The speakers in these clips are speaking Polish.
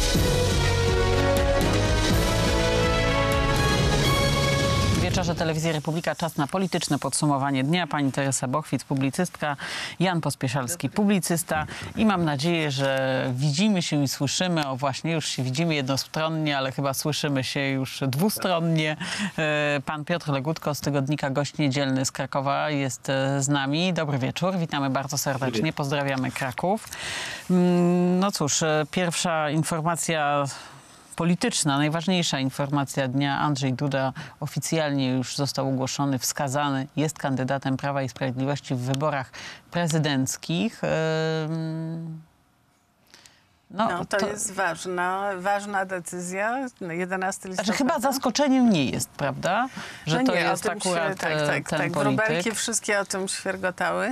Wieczorze Telewizji Republika czas na polityczne podsumowanie dnia. Pani Teresa Bochwic, publicystka, Jan Pospieszalski, publicysta i mam nadzieję, że widzimy się i słyszymy, właśnie już się widzimy jednostronnie, ale chyba słyszymy się już dwustronnie. Pan Piotr Legutko z tygodnika Gość Niedzielny z Krakowa jest z nami. Dobry wieczór, witamy bardzo serdecznie, pozdrawiamy Kraków. No cóż, pierwsza informacja polityczna, najważniejsza informacja dnia. Andrzej Duda oficjalnie już został ogłoszony, wskazany, jest kandydatem Prawa i Sprawiedliwości w wyborach prezydenckich. No, to jest ważna decyzja. 11 listopada. Znaczy, chyba zaskoczeniem nie jest, prawda? Że to nie, jest akurat ten polityk. Wróbelki wszystkie o tym świergotały.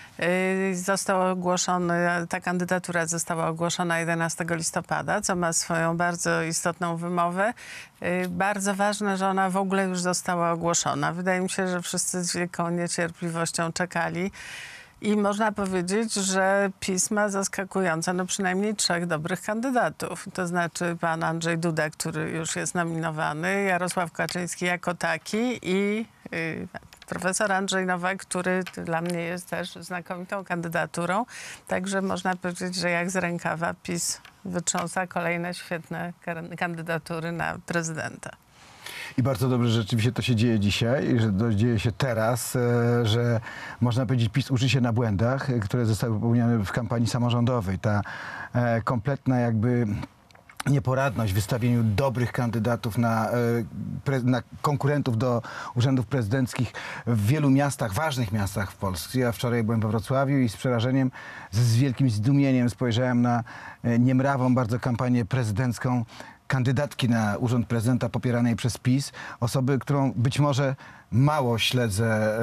Ta kandydatura została ogłoszona 11 listopada, co ma swoją bardzo istotną wymowę. Bardzo ważne, że ona w ogóle już została ogłoszona. Wydaje mi się, że wszyscy z wielką niecierpliwością czekali. I można powiedzieć, że PiS ma zaskakująco, przynajmniej 3 dobrych kandydatów. To znaczy pan Andrzej Duda, który już jest nominowany, Jarosław Kaczyński jako taki i profesor Andrzej Nowak, który dla mnie jest też znakomitą kandydaturą. Także można powiedzieć, że jak z rękawa PiS wytrząsa kolejne świetne kandydatury na prezydenta. I bardzo dobrze, że rzeczywiście to się dzieje dzisiaj, że to dzieje się teraz, że można powiedzieć, PiS uczy się na błędach, które zostały popełnione w kampanii samorządowej. Ta kompletna jakby nieporadność w wystawieniu dobrych kandydatów na konkurentów do urzędów prezydenckich w wielu miastach, ważnych miastach w Polsce. Ja wczoraj byłem we Wrocławiu i z przerażeniem, z wielkim zdumieniem spojrzałem na niemrawą bardzo kampanię prezydencką kandydatki na urząd prezydenta popieranej przez PiS, osoby, którą być może mało śledzę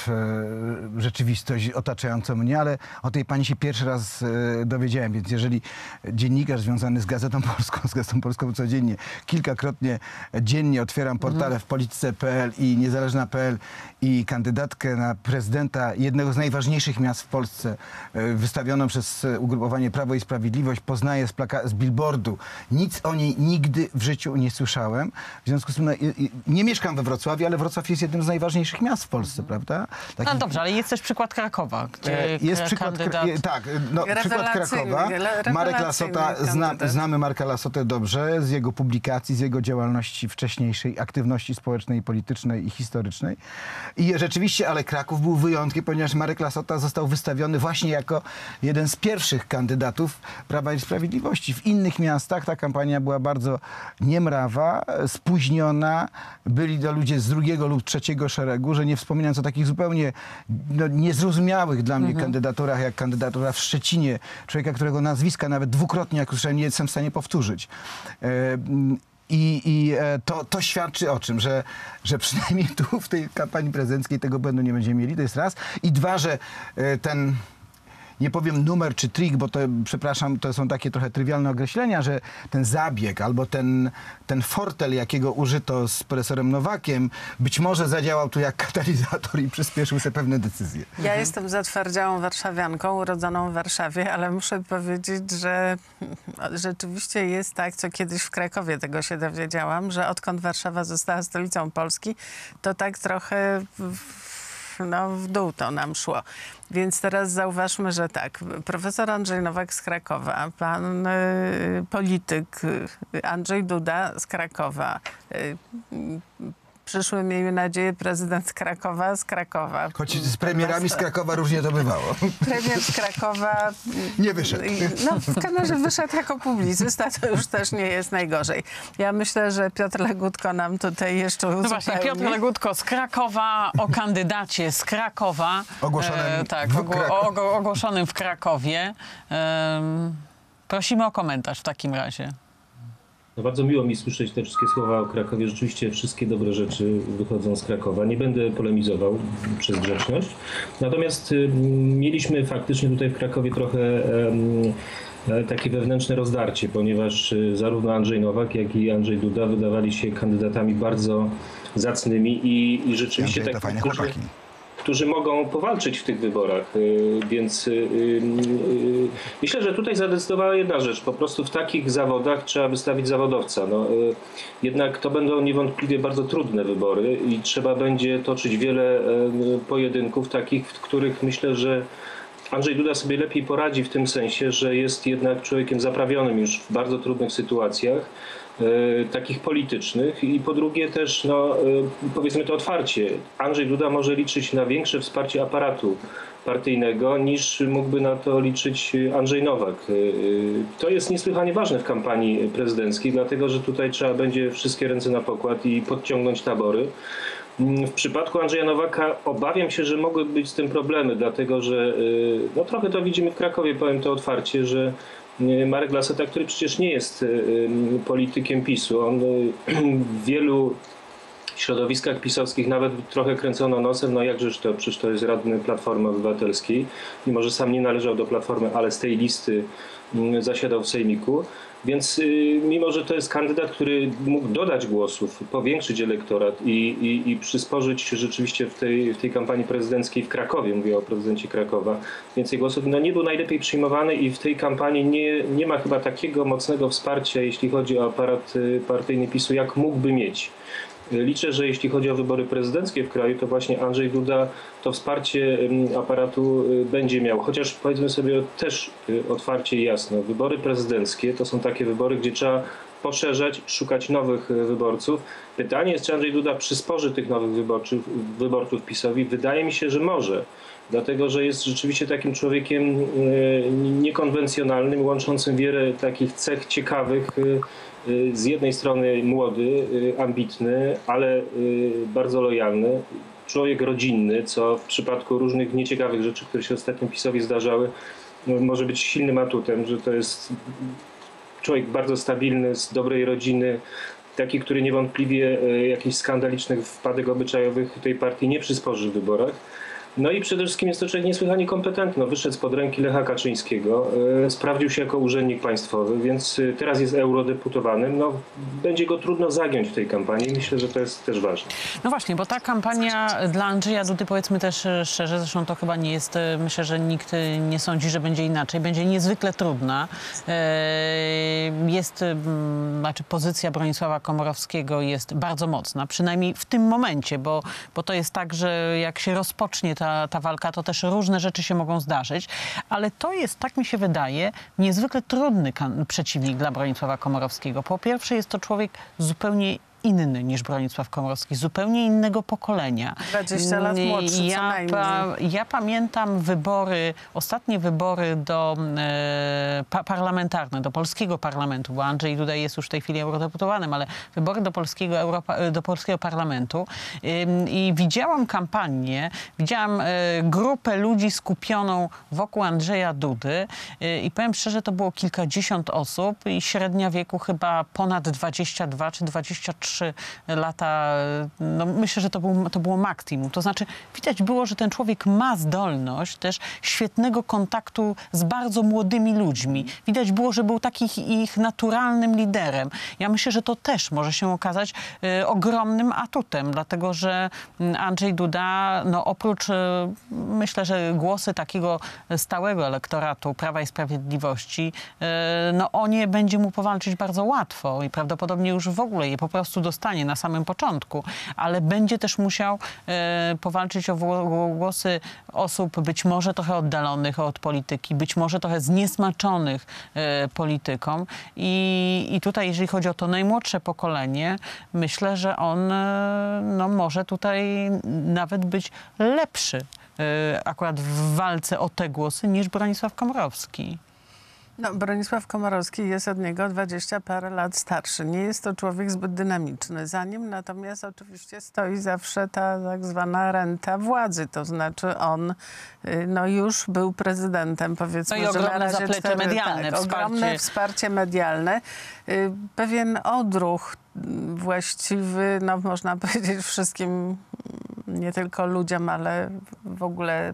rzeczywistość otaczającą mnie, ale o tej pani się pierwszy raz dowiedziałem, więc jeżeli dziennikarz związany z Gazetą Polską codziennie, kilkakrotnie dziennie otwieram portale w polityce.pl i niezależna.pl i kandydatkę na prezydenta jednego z najważniejszych miast w Polsce, wystawioną przez ugrupowanie Prawo i Sprawiedliwość, poznaję z billboardu. Nic o niej nigdy w życiu nie słyszałem. W związku z tym nie mieszkam we Wrocławiu, ale Wrocław jest jednym z najważniejszych miast w Polsce, prawda? No dobrze, ale jest też przykład Krakowa, gdzie jest przykład przykład Krakowa. Marek Lassota, znamy Marka Lassotę dobrze z jego publikacji, z jego działalności wcześniejszej, aktywności społecznej, politycznej i historycznej. I rzeczywiście, ale Kraków był wyjątkiem, ponieważ Marek Lassota został wystawiony właśnie jako jeden z pierwszych kandydatów Prawa i Sprawiedliwości. W innych miastach ta kampania była bardzo niemrawa, spóźniona. Byli to ludzie z drugiego lub trzeciego szeregu, że nie wspominając o takich zupełnie niezrozumiałych dla mnie kandydaturach, jak kandydatura w Szczecinie, człowieka, którego nazwiska nawet dwukrotnie, jak usłyszałem, nie jestem w stanie powtórzyć. To świadczy o czym? Że przynajmniej tu w tej kampanii prezydenckiej tego błędu nie będziemy mieli, to jest raz. I dwa, że ten, nie powiem numer czy trik, bo to, przepraszam, to są takie trochę trywialne określenia, że ten zabieg albo ten fortel, jakiego użyto z profesorem Nowakiem, być może zadziałał tu jak katalizator i przyspieszył sobie pewne decyzje. Ja jestem zatwardziałą warszawianką, urodzoną w Warszawie, ale muszę powiedzieć, że rzeczywiście jest tak, co kiedyś w Krakowie tego się dowiedziałam, że odkąd Warszawa została stolicą Polski, to tak trochę w dół to nam szło. Więc teraz zauważmy, że tak, profesor Andrzej Nowak z Krakowa, pan polityk Andrzej Duda z Krakowa, przyszły, miejmy nadzieję, prezydent z Krakowa. Choć z premierami z Krakowa różnie to bywało. Premier z Krakowa nie wyszedł. No, w każdym razie wyszedł jako publicysta, to już też nie jest najgorzej. Ja myślę, że Piotr Legutko nam tutaj jeszcze uzupełni. No właśnie, Piotr Legutko z Krakowa, o kandydacie z Krakowa. Ogłoszonym w Krakowie. Prosimy o komentarz w takim razie. No bardzo miło mi słyszeć te wszystkie słowa o Krakowie. Rzeczywiście wszystkie dobre rzeczy wychodzą z Krakowa. Nie będę polemizował przez grzeczność. Natomiast mieliśmy faktycznie tutaj w Krakowie trochę takie wewnętrzne rozdarcie, ponieważ zarówno Andrzej Nowak, jak i Andrzej Duda wydawali się kandydatami bardzo zacnymi i rzeczywiście to fajne chłopaki. którzy mogą powalczyć w tych wyborach. Więc myślę, że tutaj zadecydowała jedna rzecz. Po prostu w takich zawodach trzeba wystawić zawodowca. No, jednak to będą niewątpliwie bardzo trudne wybory i trzeba będzie toczyć wiele pojedynków takich, w których myślę, że Andrzej Duda sobie lepiej poradzi w tym sensie, że jest jednak człowiekiem zaprawionym już w bardzo trudnych sytuacjach, takich politycznych i po drugie też, no, powiedzmy to otwarcie, Andrzej Duda może liczyć na większe wsparcie aparatu partyjnego niż mógłby na to liczyć Andrzej Nowak. To jest niesłychanie ważne w kampanii prezydenckiej, dlatego że tutaj trzeba będzie wszystkie ręce na pokład i podciągnąć tabory. W przypadku Andrzeja Nowaka obawiam się, że mogły być z tym problemy, dlatego że no, trochę to widzimy w Krakowie, powiem to otwarcie, że Marek Lassota, który przecież nie jest politykiem PiS-u, on w wielu środowiskach pisowskich nawet trochę kręcono nosem, no jakżeż to, przecież to jest radny Platformy Obywatelskiej, mimo że sam nie należał do Platformy, ale z tej listy zasiadał w Sejmiku. Więc mimo, że to jest kandydat, który mógł dodać głosów, powiększyć elektorat i przysporzyć rzeczywiście w tej kampanii prezydenckiej w Krakowie, mówię o prezydencie Krakowa, więcej głosów, no nie był najlepiej przyjmowany i w tej kampanii nie ma chyba takiego mocnego wsparcia, jeśli chodzi o aparat partyjny PiS-u, jak mógłby mieć. Liczę, że jeśli chodzi o wybory prezydenckie w kraju, to właśnie Andrzej Duda to wsparcie aparatu będzie miał. Chociaż powiedzmy sobie też otwarcie i jasno, wybory prezydenckie to są takie wybory, gdzie trzeba poszerzać, szukać nowych wyborców. Pytanie jest, czy Andrzej Duda przysporzy tych nowych wyborców PiS-owi. Wydaje mi się, że może. Dlatego, że jest rzeczywiście takim człowiekiem niekonwencjonalnym, łączącym wiele takich cech ciekawych. Z jednej strony młody, ambitny, ale bardzo lojalny, człowiek rodzinny, co w przypadku różnych nieciekawych rzeczy, które się ostatnio PiS-owi zdarzały, może być silnym atutem, że to jest człowiek bardzo stabilny, z dobrej rodziny, taki, który niewątpliwie jakichś skandalicznych wpadek obyczajowych tej partii nie przysporzy w wyborach. No i przede wszystkim jest to człowiek niesłychanie kompetentny. Wyszedł spod ręki Lecha Kaczyńskiego, sprawdził się jako urzędnik państwowy, więc teraz jest eurodeputowanym. No, będzie go trudno zagiąć w tej kampanii i myślę, że to jest też ważne. No właśnie, bo ta kampania dla Andrzeja Dudy, powiedzmy też szczerze, zresztą to chyba nie jest, myślę, że nikt nie sądzi, że będzie inaczej, będzie niezwykle trudna. Pozycja Bronisława Komorowskiego jest bardzo mocna, przynajmniej w tym momencie, bo to jest tak, że jak się rozpocznie ta walka, to też różne rzeczy się mogą zdarzyć, ale to jest, tak mi się wydaje, niezwykle trudny przeciwnik dla Bronisława Komorowskiego. Po pierwsze jest to człowiek zupełnie inny niż Bronisław Komorowski, zupełnie innego pokolenia. 20 lat młodszy, co najmniej. Ja pamiętam ostatnie wybory parlamentarne, do polskiego parlamentu, bo Andrzej Duda jest już w tej chwili eurodeputowanym, ale wybory do polskiego parlamentu i widziałam kampanię, widziałam grupę ludzi skupioną wokół Andrzeja Dudy i powiem szczerze, to było kilkadziesiąt osób i średnia wieku chyba ponad 22 czy 23 lata, no myślę, że to było maksimum. To znaczy widać było, że ten człowiek ma zdolność też świetnego kontaktu z bardzo młodymi ludźmi. Widać było, że był takim ich naturalnym liderem. Ja myślę, że to też może się okazać ogromnym atutem, dlatego że Andrzej Duda, no oprócz myślę, że głosy takiego stałego elektoratu Prawa i Sprawiedliwości, no o nie będzie mu powalczyć bardzo łatwo i prawdopodobnie już w ogóle je po prostu dostanie na samym początku, ale będzie też musiał powalczyć o głosy osób być może trochę oddalonych od polityki, być może trochę zniesmaczonych polityką i tutaj, jeżeli chodzi o to najmłodsze pokolenie, myślę, że on no, może tutaj nawet być lepszy akurat w walce o te głosy niż Bronisław Komorowski. No, Bronisław Komorowski jest od niego 20 parę lat starszy. Nie jest to człowiek zbyt dynamiczny. Za nim natomiast oczywiście stoi zawsze ta tak zwana renta władzy. To znaczy on no, już był prezydentem, powiedzmy, no i ogromne że na razie zaplecze medialne, tak, ogromne wsparcie medialne. Pewien odruch właściwy, no można powiedzieć wszystkim, nie tylko ludziom, ale w ogóle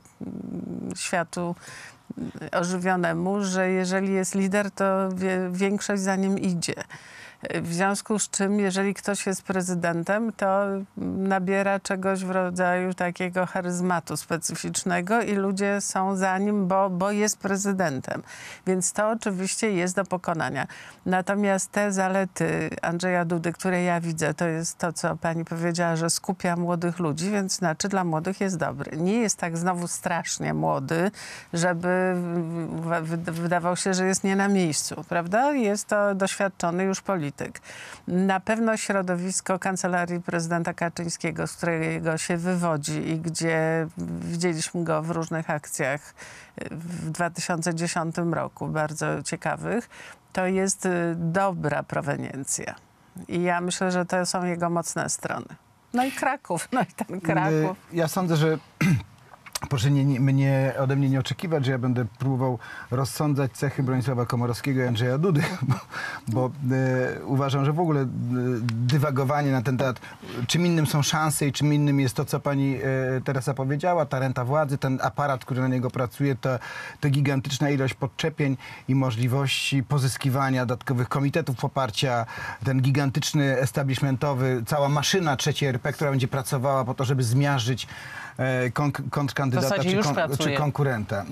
światu ożywionemu, że jeżeli jest lider, to większość za nim idzie. W związku z czym, jeżeli ktoś jest prezydentem, to nabiera czegoś w rodzaju takiego charyzmatu specyficznego i ludzie są za nim, bo jest prezydentem. Więc to oczywiście jest do pokonania. Natomiast te zalety Andrzeja Dudy, które ja widzę, to jest to, co pani powiedziała, że skupia młodych ludzi, więc znaczy dla młodych jest dobry. Nie jest tak znowu strasznie młody, żeby wydawał się, że jest nie na miejscu, prawda? Jest to doświadczony już polityk. Na pewno środowisko Kancelarii Prezydenta Kaczyńskiego, z którego się wywodzi i gdzie widzieliśmy go w różnych akcjach w 2010 roku, bardzo ciekawych, to jest dobra proweniencja. I ja myślę, że to są jego mocne strony. No i Kraków, no i ten Kraków. Ja sądzę, że proszę ode mnie nie oczekiwać, że ja będę próbował rozsądzać cechy Bronisława Komorowskiego i Andrzeja Dudy, bo uważam, że w ogóle dywagowanie na ten temat, czym innym są szanse i czym innym jest to, co pani Teresa powiedziała, ta renta władzy, ten aparat, który na niego pracuje, to gigantyczna ilość podczepień i możliwości pozyskiwania dodatkowych komitetów poparcia, ten gigantyczny establishmentowy, cała maszyna trzeciej RP, która będzie pracowała po to, żeby zmiażdżyć kontrkandydata czy konkurenta.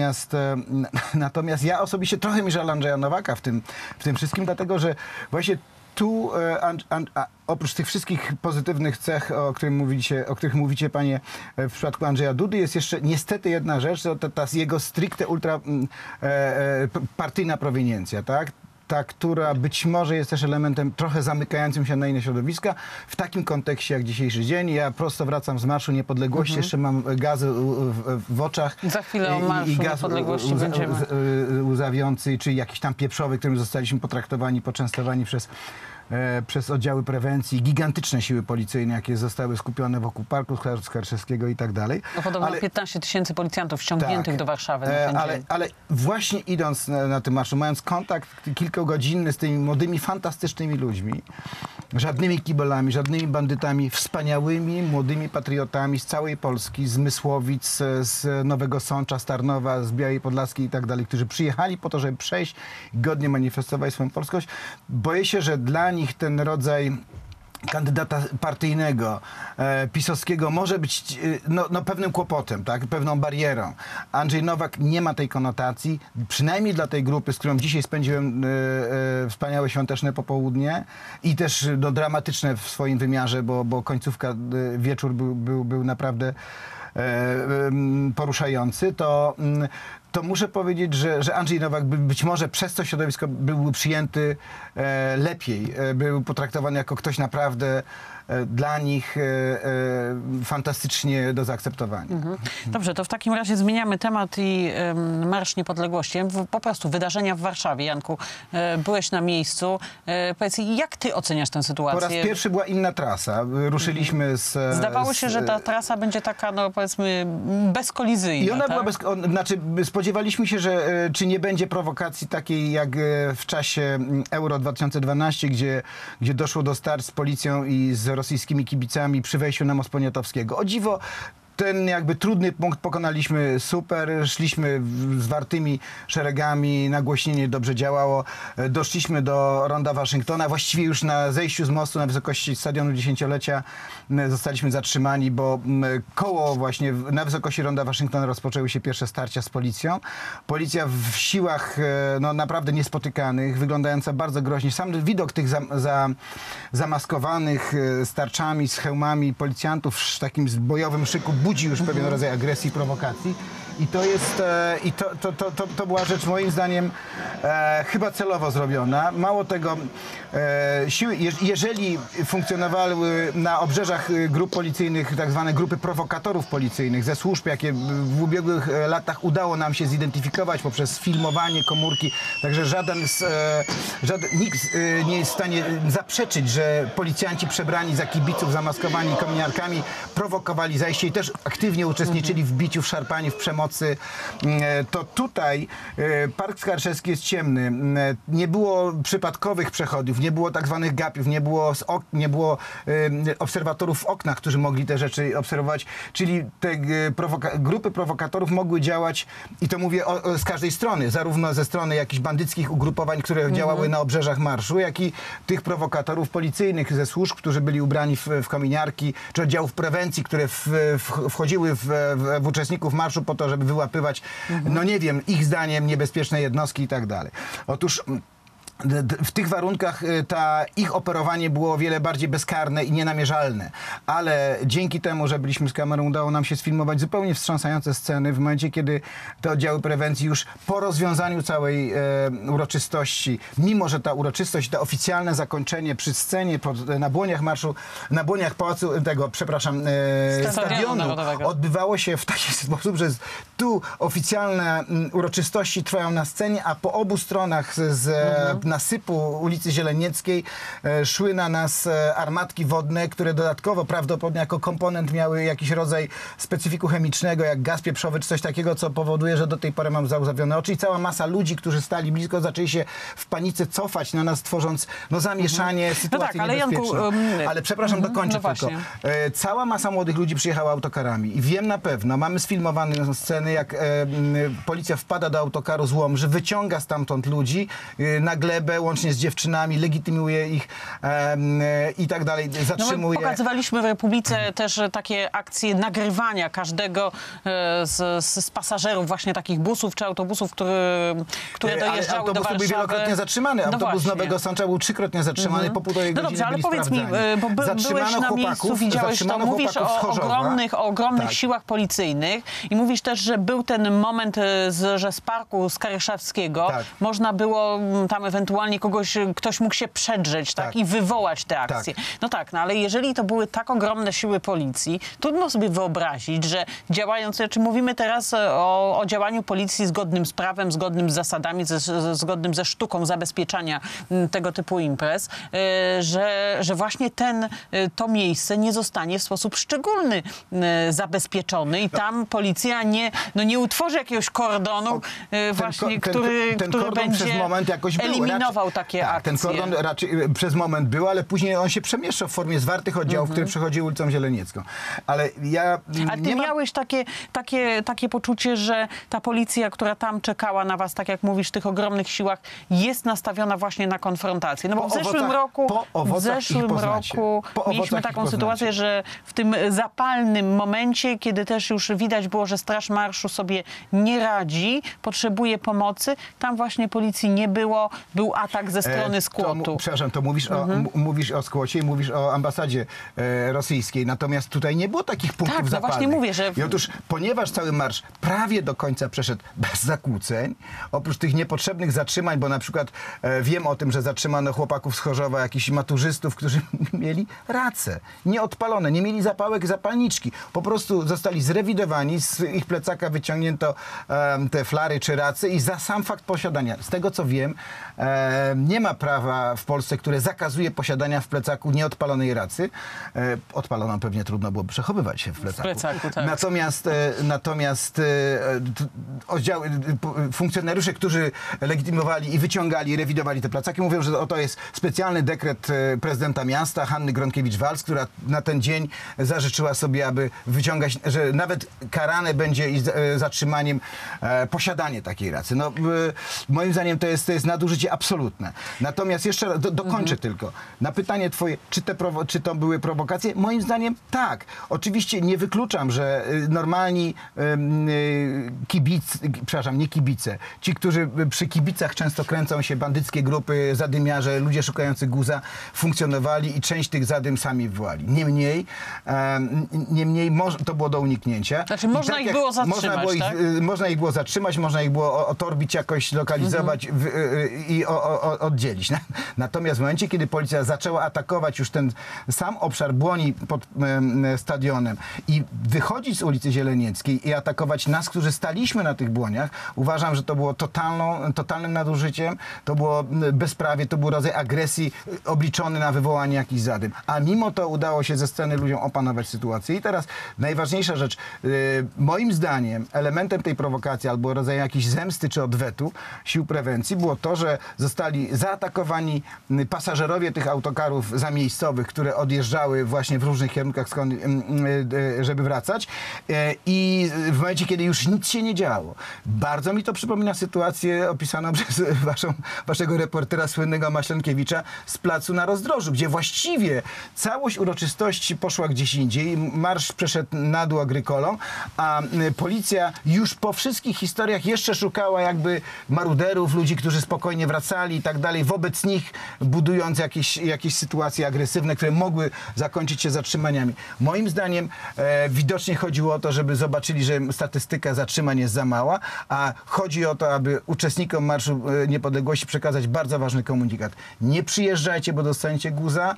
Natomiast ja osobiście trochę mi żal Andrzeja Nowaka w tym wszystkim, dlatego że właśnie tu oprócz tych wszystkich pozytywnych cech, o których mówicie panie w przypadku Andrzeja Dudy, jest jeszcze niestety jedna rzecz, to ta jego stricte ultra partyjna proweniencja, tak? Ta, która być może jest też elementem trochę zamykającym się na inne środowiska. W takim kontekście jak dzisiejszy dzień. Ja prosto wracam z Marszu Niepodległości, jeszcze mam gazy w oczach. Za chwilę o Marszu Niepodległości będziemy. Łzawiący, czy jakiś tam pieprzowy, którym zostaliśmy potraktowani, poczęstowani przez oddziały prewencji, gigantyczne siły policyjne, jakie zostały skupione wokół Parku Skarżewskiego i tak dalej. No podobno 15 000 policjantów ściągniętych do Warszawy. Ale właśnie idąc na tym marszu, mając kontakt kilkugodzinny z tymi młodymi, fantastycznymi ludźmi, żadnymi kibolami, żadnymi bandytami, wspaniałymi, młodymi patriotami z całej Polski, z Mysłowic, z Nowego Sącza, z Tarnowa, z Białej Podlaskiej i tak dalej, którzy przyjechali po to, żeby przejść i godnie manifestować swoją polskość. Boję się, że dla nich ten rodzaj kandydata partyjnego, pisowskiego może być pewnym kłopotem, tak? Pewną barierą. Andrzej Nowak nie ma tej konotacji, przynajmniej dla tej grupy, z którą dzisiaj spędziłem wspaniałe świąteczne popołudnie i też dramatyczne w swoim wymiarze, bo końcówka, wieczór był naprawdę poruszający, to muszę powiedzieć, że Andrzej Nowak być może przez to środowisko był przyjęty lepiej, był potraktowany jako ktoś naprawdę dla nich fantastycznie do zaakceptowania. Dobrze, to w takim razie zmieniamy temat i Marsz Niepodległości. Po prostu wydarzenia w Warszawie. Janku, byłeś na miejscu. Powiedz, jak ty oceniasz tę sytuację? Po raz pierwszy była inna trasa. Ruszyliśmy Zdawało się, że ta trasa będzie taka, no powiedzmy, bezkolizyjna. I ona tak? była spodziewaliśmy się, że czy nie będzie prowokacji takiej jak w czasie Euro 2012, gdzie doszło do starć z policją i z rosyjskimi kibicami przy wejściu na Most Poniatowskiego. O dziwo, ten jakby trudny punkt pokonaliśmy super, szliśmy zwartymi szeregami, nagłośnienie dobrze działało, doszliśmy do ronda Waszyngtona, właściwie już na zejściu z mostu na wysokości stadionu dziesięciolecia zostaliśmy zatrzymani, bo koło właśnie na wysokości ronda Waszyngtona rozpoczęły się pierwsze starcia z policją. Policja w siłach naprawdę niespotykanych, wyglądająca bardzo groźnie. Sam widok tych zamaskowanych z tarczami, z hełmami policjantów w takim bojowym szyku budzi już pewien rodzaj agresji i prowokacji. I to jest, to była rzecz moim zdaniem chyba celowo zrobiona. Mało tego, siły, jeżeli funkcjonowały na obrzeżach grup policyjnych, tak zwane grupy prowokatorów policyjnych ze służb, jakie w ubiegłych latach udało nam się zidentyfikować poprzez filmowanie komórki, także nikt nie jest w stanie zaprzeczyć, że policjanci przebrani za kibiców, zamaskowani kominiarkami prowokowali zajście i też aktywnie uczestniczyli w biciu, w szarpaniu, w przemocy przemocy, to tutaj Park Skarszewski jest ciemny. Nie było przypadkowych przechodniów, nie było tak zwanych gapiów, nie było obserwatorów w oknach, którzy mogli te rzeczy obserwować, czyli te grupy prowokatorów mogły działać, i to mówię z każdej strony, zarówno ze strony jakichś bandyckich ugrupowań, które działały na obrzeżach marszu, jak i tych prowokatorów policyjnych ze służb, którzy byli ubrani w kominiarki, czy oddziałów prewencji, które wchodziły w uczestników marszu po to, żeby wyłapywać, no nie wiem, ich zdaniem niebezpieczne jednostki i tak dalej. Otóż w tych warunkach ich operowanie było o wiele bardziej bezkarne i nienamierzalne. Ale dzięki temu, że byliśmy z kamerą, udało nam się sfilmować zupełnie wstrząsające sceny w momencie, kiedy te oddziały prewencji już po rozwiązaniu całej uroczystości, mimo że ta uroczystość, to oficjalne zakończenie przy scenie na błoniach marszu, na błoniach pałacu tego, przepraszam, stadionu odbywało się w taki sposób, że tu oficjalne uroczystości trwają na scenie, a po obu stronach nasypu ulicy Zielenieckiej szły na nas armatki wodne, które dodatkowo prawdopodobnie jako komponent miały jakiś rodzaj specyfiku chemicznego, jak gaz pieprzowy czy coś takiego, co powoduje, że do tej pory mam załzawione oczy. I cała masa ludzi, którzy stali blisko, zaczęli się w panice cofać na nas, tworząc zamieszanie, sytuację niebezpieczną. Ale przepraszam, dokończę tylko. Cała masa młodych ludzi przyjechała autokarami i wiem na pewno, mamy sfilmowane sceny, jak policja wpada do autokaru z Łomży, wyciąga stamtąd ludzi na glebę, łącznie z dziewczynami, legitymuje ich i tak dalej, zatrzymuje. No pokazywaliśmy w Republice też takie akcje nagrywania każdego z pasażerów właśnie takich busów czy autobusów, które dojeżdżały do Warszawy. Był wielokrotnie zatrzymany. Autobus Nowego Sącza był trzykrotnie zatrzymany, po półtorej godziny dobrze, ale powiedz mi, bo byłeś na miejscu, widziałeś to, mówisz o ogromnych siłach policyjnych i mówisz też, że był ten moment, że z parku Skarszewskiego można było tam ewentualnie ktoś mógł się przedrzeć, tak? I wywołać te akcje. No tak, no ale jeżeli to były tak ogromne siły policji, trudno sobie wyobrazić, że działając, czy mówimy teraz o działaniu policji zgodnym z prawem, zgodnym z zasadami, zgodnym ze sztuką zabezpieczania tego typu imprez, że właśnie to miejsce nie zostanie w sposób szczególny zabezpieczony i tam policja nie utworzy jakiegoś kordonu, który będzie przez moment jakoś eliminował takie akcje. Ten kordon raczej przez moment był, ale później on się przemieszczał w formie zwartych oddziałów, które przechodziły ulicą Zieleniecką. Ale ty miałeś takie poczucie, że ta policja, która tam czekała na was, tak jak mówisz, w tych ogromnych siłach, jest nastawiona właśnie na konfrontację. No bo w zeszłym roku mieliśmy taką sytuację, że w tym zapalnym momencie, kiedy też już widać było, że Straż Marszu sobie nie radzi, potrzebuje pomocy, tam właśnie policji nie było, był atak ze strony skłotu. Przepraszam, to mówisz o skłocie i mówisz o ambasadzie rosyjskiej, natomiast tutaj nie było takich punktów zapalnych. No właśnie mówię, że... I otóż, ponieważ cały marsz prawie do końca przeszedł bez zakłóceń, oprócz tych niepotrzebnych zatrzymań, bo na przykład wiem o tym, że zatrzymano chłopaków z Chorzowa, jakichś maturzystów, którzy mieli race, nieodpalone, nie mieli zapałek, zapalniczki. Po prostu zostali zrewidowani, z ich plecaka wyciągnięto te flary czy race i za sam fakt posiadania. Z tego co wiem, nie ma prawa w Polsce, które zakazuje posiadania w plecaku nieodpalonej racy. Odpaloną pewnie trudno byłoby przechowywać się w plecaku. Tak. Natomiast funkcjonariusze, którzy legitymowali i wyciągali, rewidowali te plecaki, mówią, że oto jest specjalny dekret prezydenta miasta, Hanny Gronkiewicz-Waltz, która na ten dzień zażyczyła sobie, aby wyciągać, że nawet karane będzie zatrzymaniem posiadanie takiej racy. No, moim zdaniem to jest nadużycie absolutne. Natomiast jeszcze dokończę tylko. Na pytanie twoje, czy to były prowokacje? Moim zdaniem tak. Oczywiście nie wykluczam, że normalni kibice, ci, którzy przy kibicach często kręcą się bandyckie grupy, zadymiarze, ludzie szukający guza, funkcjonowali i część tych zadym sami wywołali. Niemniej to było do uniknięcia. Znaczy można ich było zatrzymać, można ich było zatrzymać, można ich było otorbić jakoś, lokalizować i oddzielić. Natomiast w momencie, kiedy policja zaczęła atakować już ten sam obszar Błoni pod stadionem i wychodzić z ulicy Zielenieckiej i atakować nas, którzy staliśmy na tych Błoniach, uważam, że to było totalnym nadużyciem, to było bezprawie, to był rodzaj agresji obliczony na wywołanie jakichś zadym. A mimo to udało się ze sceny ludziom opanować sytuację. I teraz najważniejsza rzecz, moim zdaniem elementem tej prowokacji albo rodzaju jakiejś zemsty czy odwetu sił prewencji było to, że zostali zaatakowani pasażerowie tych autokarów zamiejscowych, które odjeżdżały właśnie w różnych kierunkach, żeby wracać, i w momencie, kiedy już nic się nie działo. Bardzo mi to przypomina sytuację opisaną przez waszego reportera słynnego Maślankiewicza z placu na Rozdrożu, gdzie właściwie całość uroczystości poszła gdzieś indziej, marsz przeszedł na dół Agrykolą, a policja już po wszystkich historiach jeszcze szukała jakby maruderów, ludzi, którzy spokojnie wracali i tak dalej, wobec nich budując jakieś sytuacje agresywne, które mogły zakończyć się zatrzymaniami. Moim zdaniem widocznie chodziło o to, żeby zobaczyli, że statystyka zatrzymań jest za mała, a chodzi o to, aby uczestnikom Marszu Niepodległości przekazać bardzo ważny komunikat. Nie przyjeżdżajcie, bo dostaniecie guza.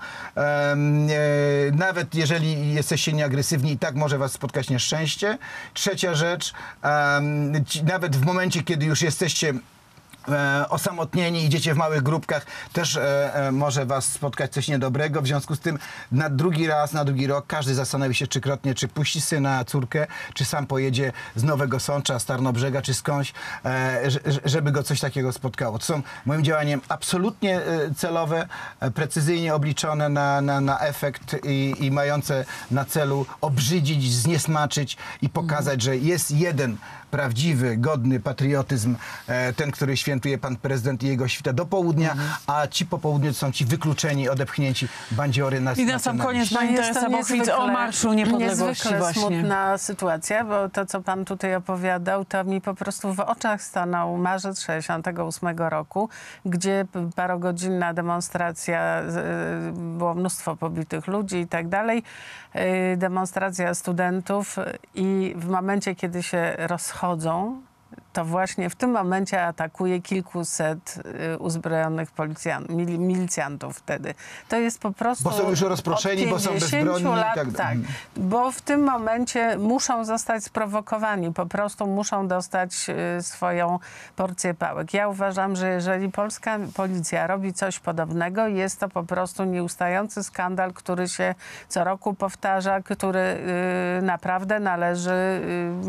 Nawet jeżeli jesteście nieagresywni, i tak może was spotkać nieszczęście. Trzecia rzecz, nawet w momencie, kiedy już jesteście osamotnieni, idziecie w małych grupkach, też może was spotkać coś niedobrego. W związku z tym na drugi rok każdy zastanowi się trzykrotnie, czy puści syna, córkę, czy sam pojedzie z Nowego Sącza, z Tarnobrzega, czy skądś, żeby go coś takiego spotkało. To są moim działaniem absolutnie celowe, precyzyjnie obliczone na efekt i mające na celu obrzydzić, zniesmaczyć i pokazać, że jest jeden prawdziwy, godny patriotyzm, ten, który świętuje pan prezydent i jego świta do południa, a ci po południu są ci wykluczeni, odepchnięci bandziory I na sam koniec pani Teresa Bochwic o Marszu Niepodległości niezwykle właśnie. smutna sytuacja, bo to, co pan tutaj opowiadał, to mi po prostu w oczach stanął marzec 68 roku, gdzie parogodzinna demonstracja, było mnóstwo pobitych ludzi i tak dalej, demonstracja studentów i w momencie, kiedy się rozchodzą, to właśnie w tym momencie atakuje kilkuset uzbrojonych milicjantów wtedy. To jest po prostu... Bo są już rozproszeni, bo są bezbronni. Tak, bo w tym momencie muszą zostać sprowokowani, po prostu muszą dostać swoją porcję pałek. Ja uważam, że jeżeli polska policja robi coś podobnego, jest to po prostu nieustający skandal, który się co roku powtarza, który naprawdę należy...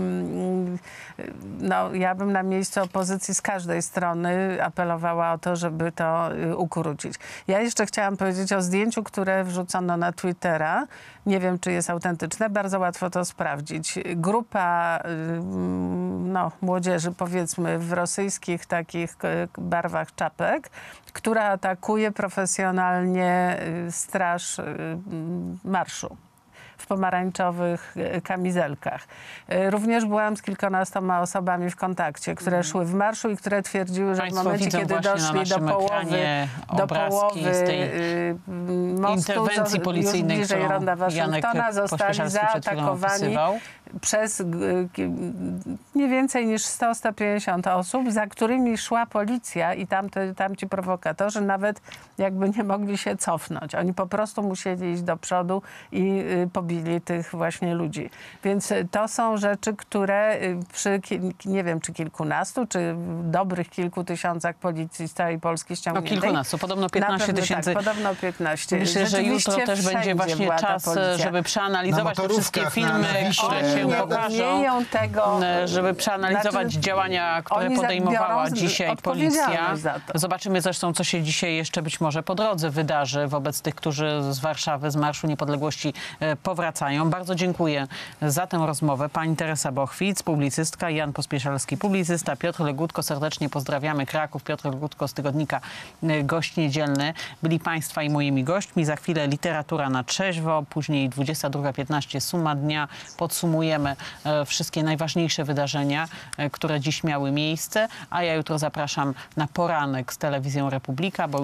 No, ja bym na miejscu opozycji z każdej strony apelowała o to, żeby to ukrócić. Ja jeszcze chciałam powiedzieć o zdjęciu, które wrzucono na Twittera. Nie wiem, czy jest autentyczne. Bardzo łatwo to sprawdzić. Grupa młodzieży, powiedzmy, w rosyjskich takich barwach czapek, która atakuje profesjonalnie straż marszu w pomarańczowych kamizelkach. Również byłam z kilkunastoma osobami w kontakcie, które szły w marszu i które twierdziły, że Państwo w momencie, kiedy doszli do połowy mostu, interwencji policyjnej, już bliżej ronda Waszyngtona, zostali zaatakowani przez nie więcej niż 100-150 osób, za którymi szła policja i tamci prowokatorzy nawet jakby nie mogli się cofnąć. Oni po prostu musieli iść do przodu i pobili tych właśnie ludzi. Więc to są rzeczy, które przy, nie wiem, czy kilkunastu, czy dobrych kilku tysiącach policji z całej Polski ściągniętej. No kilkunastu, podobno 15 tysięcy. Tak, podobno 15. Myślę, że jutro też będzie właśnie czas, żeby przeanalizować te wszystkie filmy, które się pokażą, żeby przeanalizować działania, które podejmowała dzisiaj policja. Zobaczymy zresztą, co się dzisiaj jeszcze być może po drodze wydarzy wobec tych, którzy z Warszawy, z Marszu Niepodległości powracają. Bardzo dziękuję za tę rozmowę. Pani Teresa Bochwic, publicystka, Jan Pospieszalski, publicysta, Piotr Legutko, serdecznie pozdrawiamy. Kraków, Piotr Legutko z tygodnika Gość Niedzielny. Byli Państwa i moimi gośćmi. Za chwilę literatura na trzeźwo, później 22:15 suma dnia. Podsumujemy wszystkie najważniejsze wydarzenia, które dziś miały miejsce, a ja jutro zapraszam na poranek z Telewizją Republika, bo już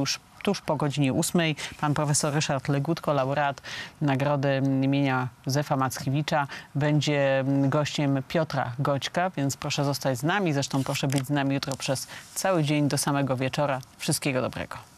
tuż po godzinie 8. Pan profesor Ryszard Legutko, laureat nagrody imienia Józefa Mackiewicza, będzie gościem Piotra Goćka, więc proszę zostać z nami. Zresztą proszę być z nami jutro przez cały dzień do samego wieczora. Wszystkiego dobrego.